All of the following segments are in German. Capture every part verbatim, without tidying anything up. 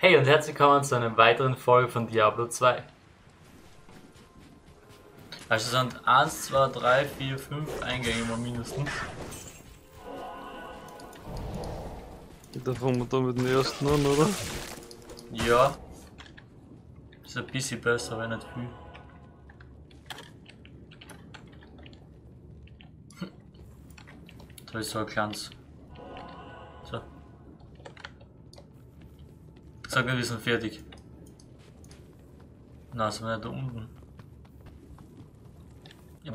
Hey und herzlich willkommen zu einer weiteren Folge von Diablo zwei. Also sind eins, zwei, drei, vier, fünf Eingänge mal mindestens. Da fangen wir da mit dem ersten an, oder? Ja. Ist ein bisschen besser, aber nicht viel. Da ist so ein kleines. So. Sag mir, wir sind fertig. Na, sind wir nicht da unten. Ja.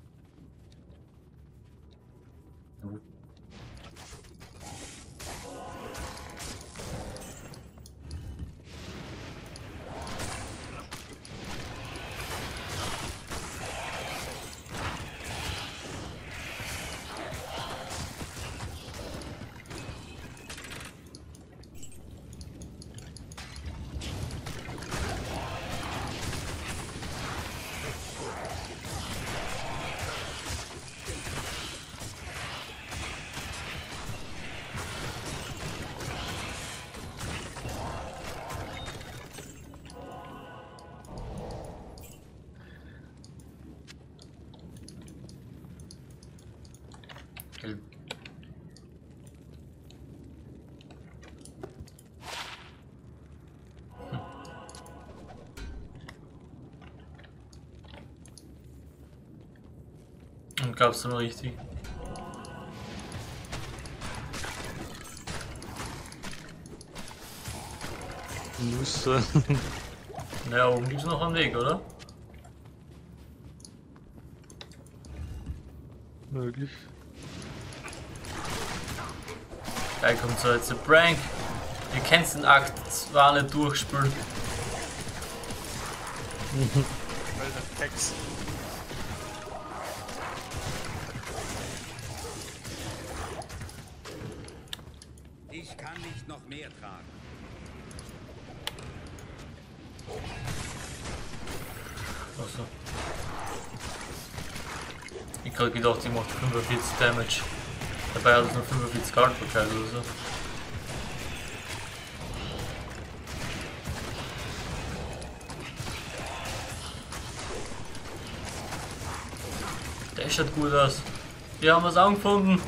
Und gab's dann richtig. Muss sein. Naja, oben gibt's noch einen Weg, oder? Möglich. Da kommt so jetzt ein Prank. Ihr kennt den Akt zwei nicht durchspielen. Weil der Text. Ich kann nicht noch mehr tragen. Achso. Ich hab gedacht, die macht fünfundvierzig Damage. Dabei hat es nur fünfundvierzig Haltbarkeit oder so. Der schaut gut aus. Wir haben was angefunden.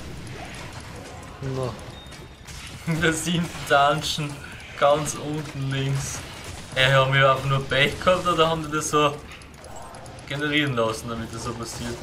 Na, Wir sind Dungeon ganz unten links. Ey, haben wir einfach nur Pech gehabt oder haben die das so generieren lassen, damit das so passiert?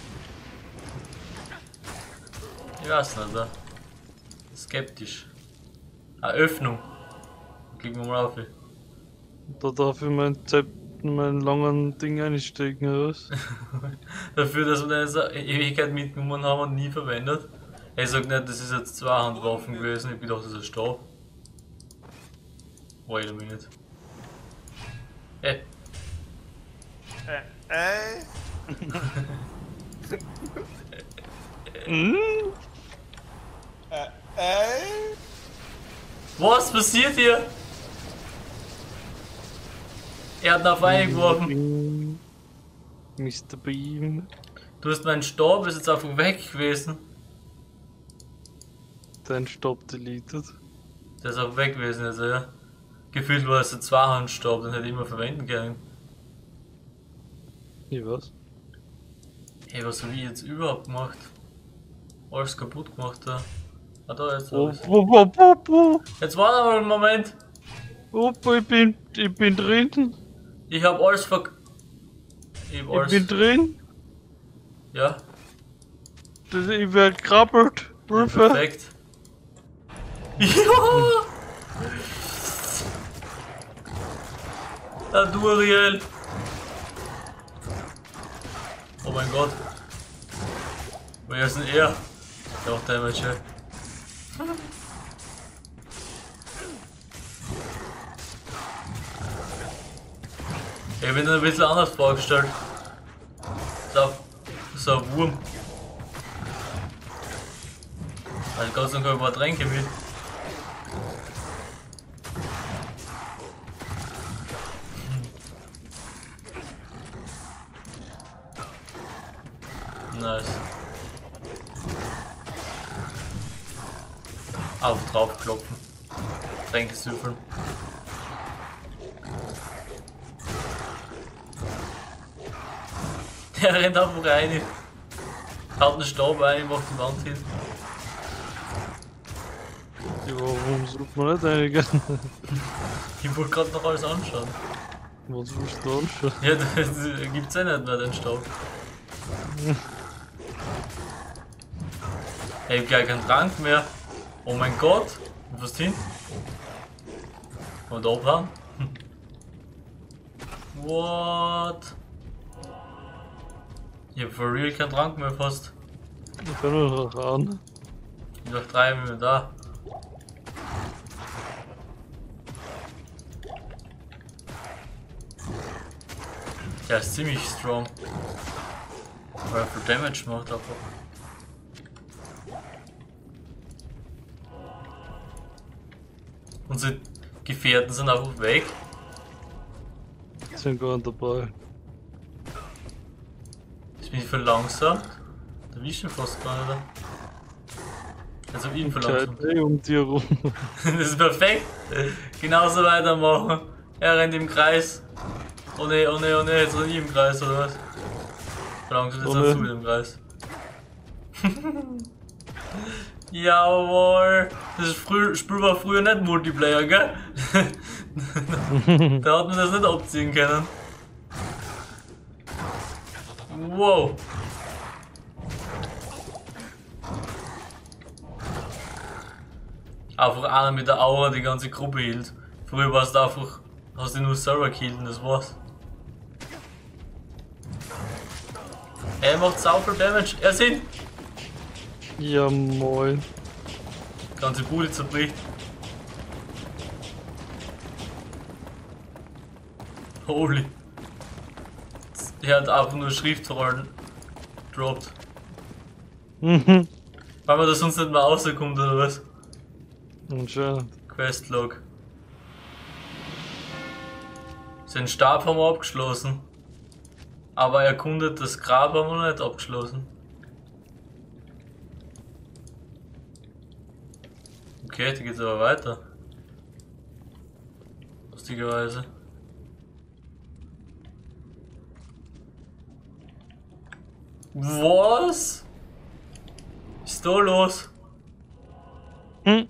Ich weiß nicht, oder? Skeptisch. Eine Öffnung. Klicken wir mal auf. da darf ich mein Zeit, meinen langen Ding einstecken, oder was? Dafür, dass wir das eine Ewigkeit mitgenommen haben und nie verwendet. Er sagt nicht, das ist jetzt Zweihandwaffen gewesen, ich bin doch, das ist ein Stab. Wait a minute. Hey. Äh, äh. Hm? Äh, äh. Was passiert hier? Er hat ihn auf eingeworfen. Mister Beam. Du hast meinen Stab, ist jetzt einfach weg gewesen. Dein Stab deleted. Der ist auch weg gewesen, also ja. Gefühlt war es ein Zweihandstab, den hätte ich immer verwenden können. Ich weiß. Hey, was habe ich jetzt überhaupt gemacht? Alles kaputt gemacht da. Ah, da jetzt. Oh, hab ich's. oh, oh, oh, oh. Jetzt warte mal einen Moment. Oh, ich bin, ich bin drin. Ich hab alles verk. Ich hab Ich alles. bin drin. Ja, Das- Ich werde krabbelt. Hilfe. perfekt. Ja! Der Duriel! Oh mein Gott. Wer ist denn er? Der macht Damage, ja. Ich hab ihn ein bisschen anders vorgestellt. So, so ein Wurm. Also Gott sei Dank habe ich ein paar Tränke mit. Nice. Auf drauf klopfen. Tränke süffeln. Er rennt einfach rein. Haut einen Stab ein, macht die Wand hin. Ja, warum sucht man nicht einigen? Ich wollte gerade noch alles anschauen. Was willst du anschauen? Ja, das, das gibt's ja nicht mehr, den Stab. Ich hab gleich keinen Trank mehr. Oh mein Gott. Und was hin? Und abhauen? What? Ich hab for real keinen Trank mehr fast. Ich kann nur noch ran. Ich noch drei Minuten da. Der ist ziemlich strong. Weil er für Damage macht einfach. Unsere Gefährten sind einfach weg. Sind gar nicht dabei. Jetzt bin ich verlangsamt. Da will ich schon fast gar nicht. Also ihn verlangsamt. Hey, um dir rum. Das ist perfekt. Genauso weitermachen. Er rennt im Kreis. Oh ne, oh ne, oh ne, jetzt rennt ich im Kreis oder was? Verlangsamt jetzt Oh oh, ne. zu im Kreis. Jawohl! Das ist früh, spürbar früher nicht Multiplayer, gell? Da hat man das nicht abziehen können. Wow! Einfach einer mit der Aura die ganze Gruppe hielt. Früher war es einfach, hast du nur selber gekillt und das war's. Er macht sau viel Damage. Er sind! Ja, moin. Ganze Bude zerbricht. Holy. Er hat einfach nur Schriftrollen droppt. Mhm. Weil man das sonst nicht mehr rauskommt oder was? Anscheinend. Questlog. Seinen Stab haben wir abgeschlossen. Aber erkundet das Grab haben wir noch nicht abgeschlossen. Okay, da geht's aber weiter. Lustigerweise. Was? Ist da los? Hm.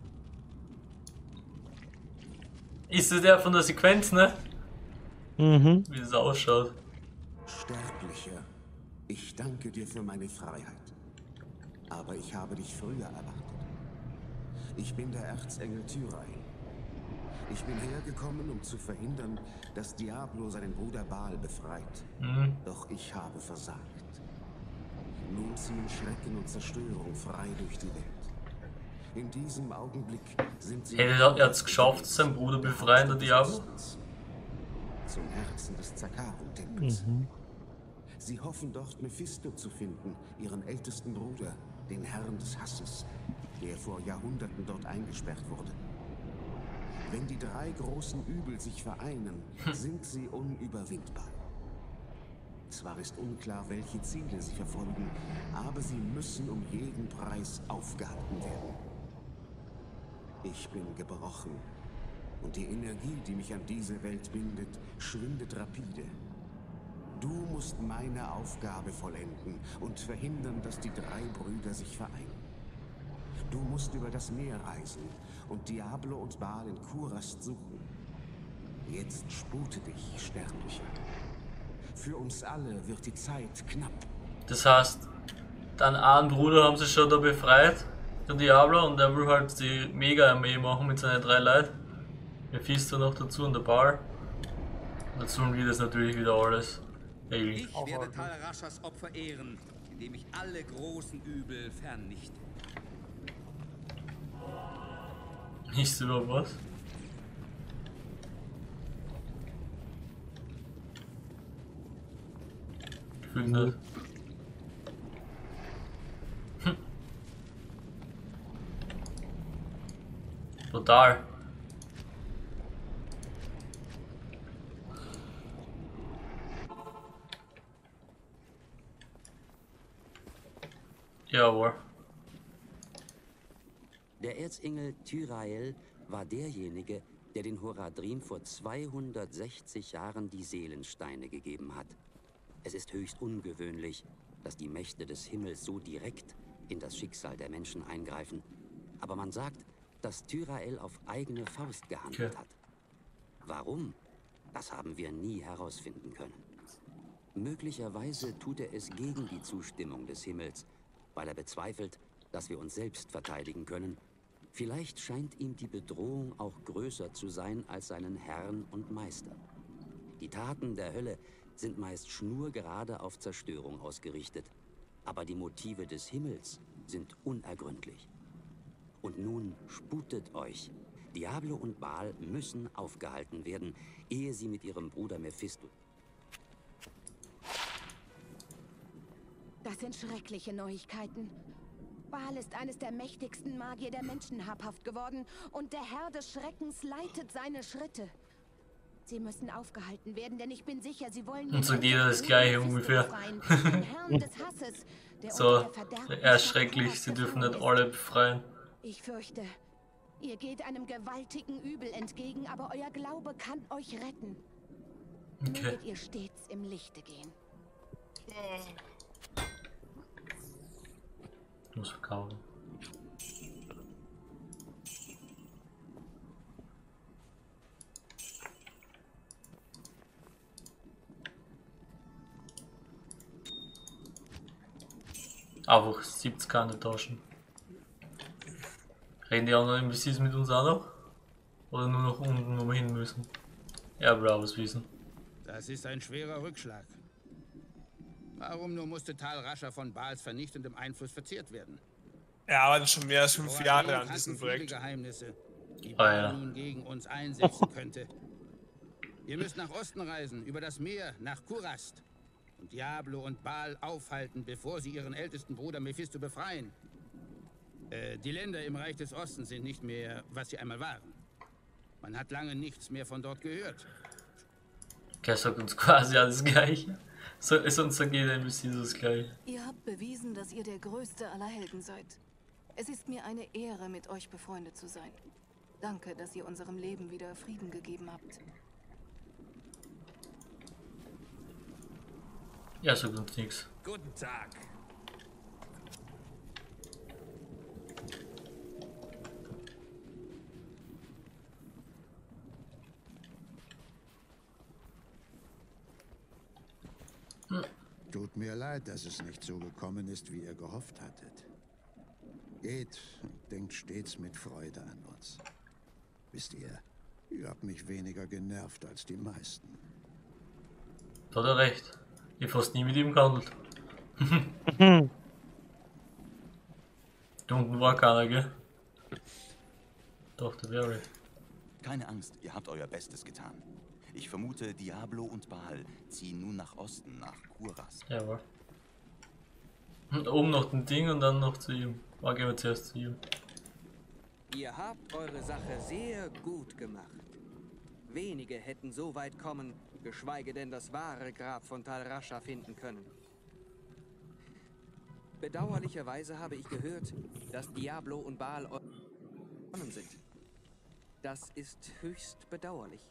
Ist das der von der Sequenz, ne? Mhm. Wie das ausschaut. Sterblicher, ich danke dir für meine Freiheit. Aber ich habe dich früher erwartet. Ich bin der Erzengel Tyrael. Ich bin hergekommen, um zu verhindern, dass Diablo seinen Bruder Baal befreit. Mhm. Doch ich habe versagt. Nun ziehen Schrecken und Zerstörung frei durch die Welt. In diesem Augenblick sind sie... Hey, er hat es geschafft, seinen Bruder befreien, der Diablo. Zum Herzen des Zakarum-Tempels. Mhm. Sie hoffen dort Mephisto zu finden, ihren ältesten Bruder, den Herrn des Hasses, der vor Jahrhunderten dort eingesperrt wurde. Wenn die drei großen Übel sich vereinen, sind sie unüberwindbar. Zwar ist unklar, welche Ziele sie verfolgen, aber sie müssen um jeden Preis aufgehalten werden. Ich bin gebrochen und die Energie, die mich an diese Welt bindet, schwindet rapide. Du musst meine Aufgabe vollenden und verhindern, dass die drei Brüder sich vereinen. Du musst über das Meer reisen und Diablo und Baal in Kurast suchen. Jetzt spute dich, Sterblicher. Für uns alle wird die Zeit knapp. Das heißt, deinen einen Bruder haben sie schon da befreit, der Diablo, und der will halt die Mega-Armee machen mit seinen drei Leuten. Mephisto noch dazu und der Baal. Und dazu und wir das natürlich wieder alles. Regeln. Ich werde Tal Rashas Opfer ehren, indem ich alle großen Übel vernichte. Nicht über was? Gefühlt nicht. Hm. Total. Jawohl. Der Erzengel Tyrael war derjenige, der den Horadrim vor zweihundertsechzig Jahren die Seelensteine gegeben hat. Es ist höchst ungewöhnlich, dass die Mächte des Himmels so direkt in das Schicksal der Menschen eingreifen. Aber man sagt, dass Tyrael auf eigene Faust gehandelt Okay. hat. Warum? Das haben wir nie herausfinden können. Möglicherweise tut er es gegen die Zustimmung des Himmels, weil er bezweifelt, dass wir uns selbst verteidigen können. Vielleicht scheint ihm die Bedrohung auch größer zu sein als seinen Herrn und Meister. Die Taten der Hölle sind meist schnurgerade auf Zerstörung ausgerichtet. Aber die Motive des Himmels sind unergründlich. Und nun sputet euch. Diablo und Baal müssen aufgehalten werden, ehe sie mit ihrem Bruder Mephisto... Das sind schreckliche Neuigkeiten. Baal ist eines der mächtigsten Magier der Menschen habhaft geworden und der Herr des Schreckens leitet seine Schritte. Sie müssen aufgehalten werden, denn ich bin sicher, sie wollen... Und sagt jeder das Gleiche ungefähr. befreien, den Herrn des Hasses, der So, unter der Verderbnis er ist der schrecklich, Koras sie dürfen gefangen nicht ist. alle befreien. Ich fürchte, ihr geht einem gewaltigen Übel entgegen, aber euer Glaube kann euch retten. Okay. Möget ihr stets im Lichte gehen. Ich muss verkaufen. Einfach siebzig keine Taschen. Reden die anderen N P Cs mit uns auch noch? Oder nur noch unten, wo wir hin müssen? Er will auch was wissen. Das ist ein schwerer Rückschlag. Warum nur musste Tal Rascha von Baals vernichtendem Einfluss verzehrt werden? Er arbeitet schon mehr als fünf Vor Jahre Athen an kannten diesem viele Projekt. Geheimnisse, die Ah, Baal ja. nun gegen uns einsetzen könnte. Ihr müsst nach Osten reisen, über das Meer, nach Kurast. Und Diablo und Baal aufhalten, bevor sie ihren ältesten Bruder Mephisto befreien. Äh, die Länder im Reich des Ostens sind nicht mehr, was sie einmal waren. Man hat lange nichts mehr von dort gehört. Er sagt uns quasi alles Gleiche. So ist unser jeder N P C das Gleiche. Ihr habt bewiesen, dass ihr der größte aller Helden seid. Es ist mir eine Ehre, mit euch befreundet zu sein. Danke, dass ihr unserem Leben wieder Frieden gegeben habt. Er sagt uns nichts. Guten Tag. Tut mir leid, dass es nicht so gekommen ist, wie ihr gehofft hattet. Geht und denkt stets mit Freude an uns. Wisst ihr, ihr habt mich weniger genervt als die meisten. Da hat er recht. Ich hab fast nie mit ihm gehandelt. Da unten war keiner, gell? Doch, der wäre. Keine Angst, ihr habt euer Bestes getan. Ich vermute, Diablo und Baal ziehen nun nach Osten, nach Kurast. Jawohl. Und oben noch ein Ding und dann noch zu ihm. Ah, gehen wir zuerst zu ihm. Ihr habt eure Sache sehr gut gemacht. Wenige hätten so weit kommen, geschweige denn das wahre Grab von Tal Rascha finden können. Bedauerlicherweise habe ich gehört, dass Diablo und Baal eure sind. Das ist höchst bedauerlich.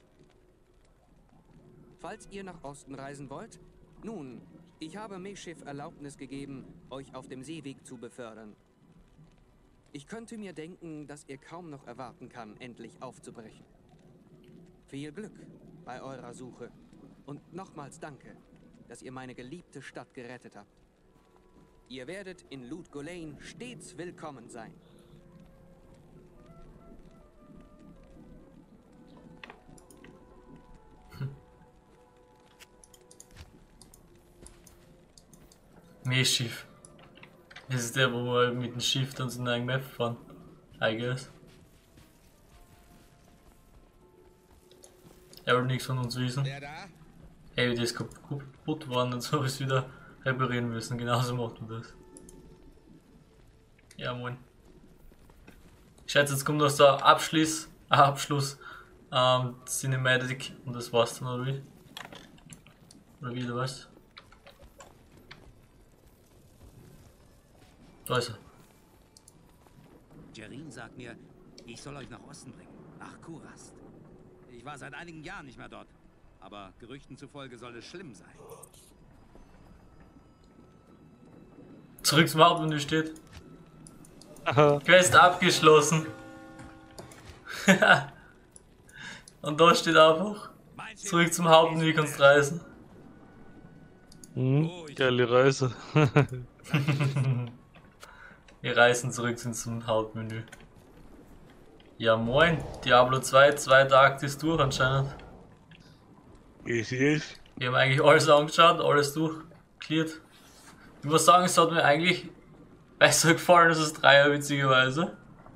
Falls ihr nach Osten reisen wollt, nun, ich habe Meshif Erlaubnis gegeben, euch auf dem Seeweg zu befördern. Ich könnte mir denken, dass ihr kaum noch erwarten kann, endlich aufzubrechen. Viel Glück bei eurer Suche und nochmals danke, dass ihr meine geliebte Stadt gerettet habt. Ihr werdet in Lut Gholein stets willkommen sein. Meerschiff. Das ist der, wo wir mit dem Schiff dann so einen Map fahren. I guess. Er will nichts von uns wissen. Wer da? Ey, die ist kaputt geworden und so habe ich es wieder reparieren müssen. Genauso macht man das. Ja, moin. Ich schätze, jetzt kommt noch so ein Abschluss. Ein Abschluss. Ähm, Cinematic. Und das war's dann, oder wie? Oder wie, du weißt? Da ist er. Jerin sagt mir, ich soll euch nach Osten bringen, nach Kurast. Ich war seit einigen Jahren nicht mehr dort, aber Gerüchten zufolge soll es schlimm sein. Zurück zum Hauptmenü steht. Aha. Quest abgeschlossen. Und da steht einfach. Zurück zum Hauptmenü kannst reisen. Hm, geile Reise. Wir reisen zurück zum Hauptmenü. Ja moin, Diablo zwei, zweiter Akt ist durch anscheinend. Yes, yes. Wir haben eigentlich alles angeschaut, alles durchcleared. Ich muss sagen, es hat mir eigentlich besser gefallen als das Dreier, witzigerweise.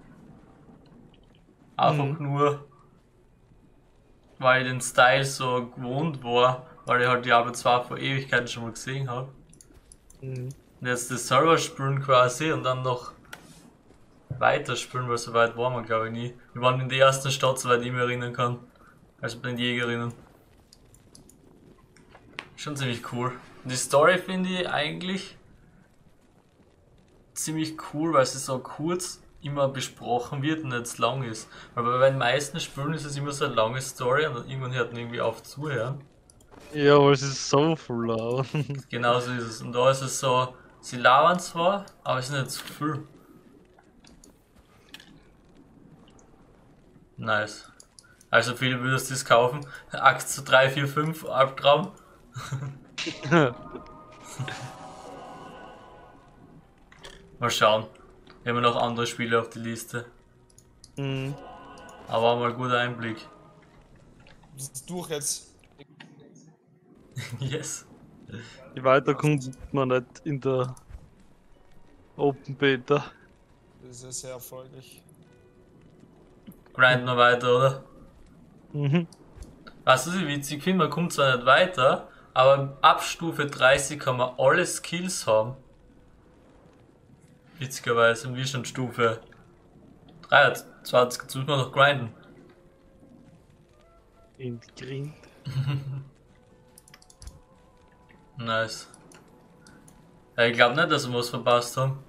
Einfach Mhm. nur, weil ich den Style so gewohnt war, weil ich halt Diablo zwei vor Ewigkeiten schon mal gesehen habe. Mhm. Und jetzt das Server spielen quasi und dann noch weiterspielen, weil so weit waren wir glaube ich nie. Wir waren in der ersten Stadt, soweit ich mich erinnern kann. Also bei den Jägerinnen. Schon ziemlich cool. Und die Story finde ich eigentlich ziemlich cool, weil sie so kurz immer besprochen wird und nicht lang ist. Aber bei den meisten Spielen ist es immer so eine lange Story und irgendwann hört man irgendwie auf zuhören. Ja, aber es ist so viel laut. Genau so ist es. Und da ist es so, sie labern zwar, aber es ist nicht zu viel. Nice. Also viele würdest du das kaufen. Akt zu drei, vier, fünf, Albtraum. Mal schauen. Wir haben noch andere Spiele auf der Liste. Mhm. Aber mal guter Einblick. Das ist durch jetzt. Yes. Weiter kommt man nicht in der Open Beta. Das ist ja sehr erfolgreich. Grind noch weiter, oder? Mhm. Weißt du, was ich witzig finde? Man kommt zwar nicht weiter, aber ab Stufe dreißig kann man alle Skills haben. Witzigerweise, und wir schon Stufe dreiundzwanzig, jetzt muss man noch grinden. In die Grind. Nice. Ja, ich glaube nicht, dass wir was verpasst haben.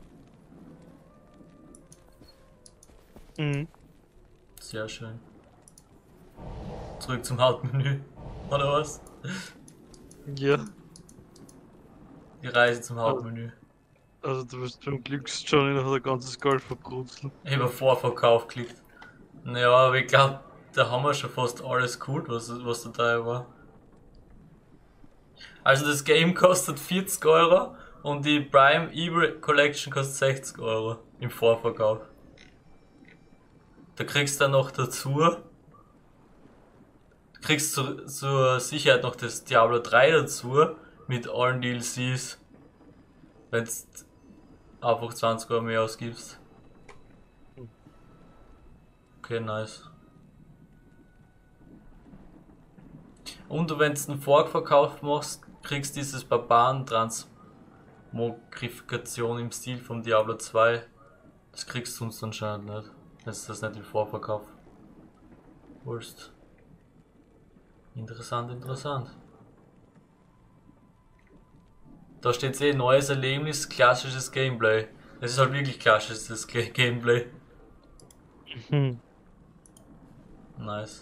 Mhm. Sehr schön. Zurück zum Hauptmenü, oder was? Ja. Die Reise zum Hauptmenü. Also du wirst beim Glücksjohnny noch ein ganzes Geld verbrutzeln. Ich habe Vorverkauf geklickt. Naja, aber ich glaube, da haben wir schon fast alles geholt, was, was da dabei war. Also das Game kostet vierzig Euro und die Prime Evil Collection kostet sechzig Euro im Vorverkauf. Da kriegst du dann noch dazu, du kriegst zu, zur Sicherheit noch das Diablo drei dazu mit allen D L Cs, wenn du einfach zwanzig Euro mehr ausgibst. Okay, nice. Und wenn du einen Vorverkauf machst, kriegst du dieses Barbaren-Transmogrifikation im Stil von Diablo zwei. Das kriegst du sonst anscheinend nicht, wenn du das nicht im Vorverkauf holst. Interessant, interessant. Da steht eh neues Erlebnis, klassisches Gameplay. Es ist halt wirklich klassisches G Gameplay. Mhm. Nice.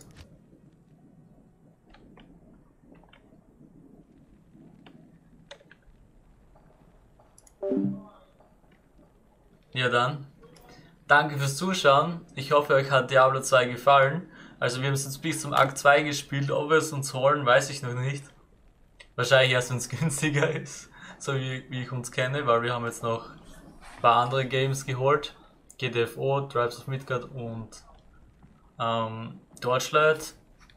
Ja dann, danke fürs Zuschauen. Ich hoffe, euch hat Diablo zwei gefallen. Also wir haben es jetzt bis zum Akt zwei gespielt. Ob wir es uns holen, weiß ich noch nicht. Wahrscheinlich erst, wenn es günstiger ist. So wie, wie ich uns kenne, weil wir haben jetzt noch ein paar andere Games geholt. G T F O, Tribes of Midgard und ähm, Torchlight.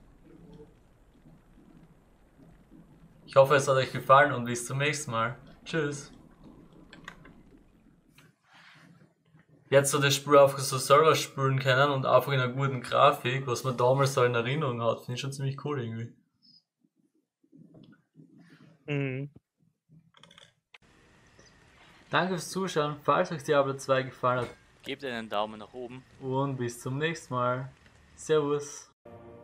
Ich hoffe, es hat euch gefallen und bis zum nächsten Mal. Tschüss. Jetzt so das Spiel auf so Server spielen können und einfach in einer guten Grafik, was man damals so in Erinnerung hat, finde ich schon ziemlich cool irgendwie. Mhm. Danke fürs Zuschauen, falls euch Diablo zwei gefallen hat, Gebt einen Daumen nach oben. und bis zum nächsten Mal. Servus.